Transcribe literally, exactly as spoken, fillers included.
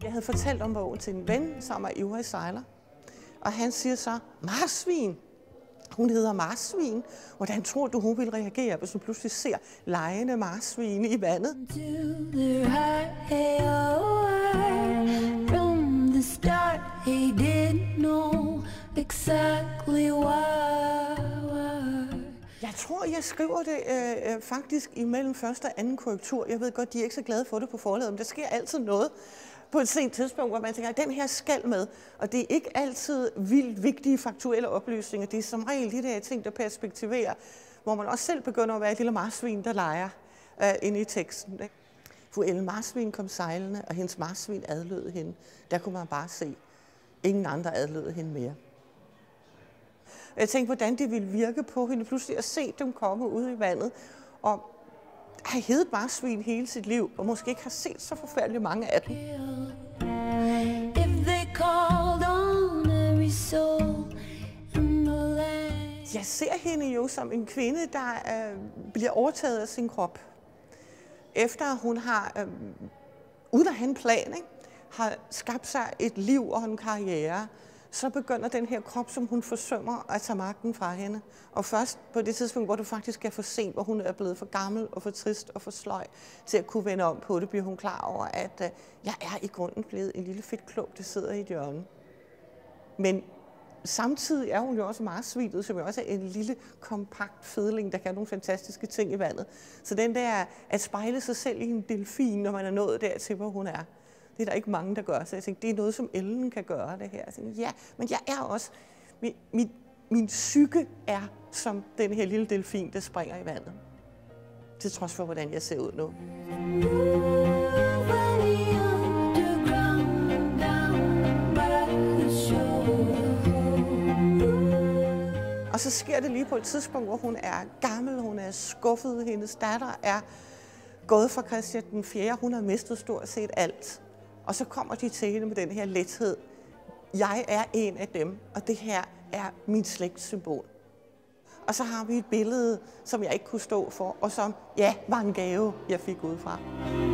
Jeg havde fortalt om bogen til en ven, som er ivrig sejler. Og han siger så, marsvin. Hun hedder marsvin. Hvordan tror du, hun vil reagere, hvis hun pludselig ser legende marsvin i vandet? Jeg tror, jeg skriver det øh, faktisk imellem første og anden korrektur. Jeg ved godt, de er ikke så glade for det på forlaget, men der sker altid noget på et sent tidspunkt, hvor man tænker, at den her skal med. Og det er ikke altid vildt vigtige faktuelle oplysninger. Det er som regel de der ting, der perspektiverer, hvor man også selv begynder at være et lille marsvin, der leger øh, inde i teksten. Ikke? Fru Ellen Marsvin kom sejlende, og hendes marsvin adlød hende. Der kunne man bare se, ingen andre adlød hende mere. Jeg tænkte, hvordan det ville virke på hende pludselig at se dem komme ud i vandet, og have heddet marsvin hele sit liv, og måske ikke har set så forfærdeligt mange af dem. Jeg ser hende jo som en kvinde, der øh, bliver overtaget af sin krop. Efter hun har, øh, uden at have en plan, ikke, har skabt sig et liv og en karriere, så begynder den her krop, som hun forsømmer, at tage magten fra hende. Og først på det tidspunkt, hvor du faktisk er for sent, hvor hun er blevet for gammel og for trist og for sløj til at kunne vende om på det, bliver hun klar over, at uh, jeg er i grunden blevet en lille fedtklump, der sidder i et hjørne. Men samtidig er hun jo også marsvinet, som jo også er en lille, kompakt fedling, der kan nogle fantastiske ting i vandet. Så den der at spejle sig selv i en delfin, når man er nået dertil, hvor hun er, det er der ikke mange, der gør. Så jeg tænkte, det er noget, som Ellen kan gøre det her. Jeg tænkte, ja, men jeg er også, min, min, min psyke er som den her lille delfin, der springer i vandet. Til trods for, hvordan jeg ser ud nu. Og så sker det lige på et tidspunkt, hvor hun er gammel, hun er skuffet, hendes datter er gået fra Christian den fjerde, hun har mistet stort set alt. Og så kommer de til hende med den her lethed. Jeg er en af dem, og det her er min slægtssymbol. Og så har vi et billede, som jeg ikke kunne stå for, og som, ja, var en gave, jeg fik udefra.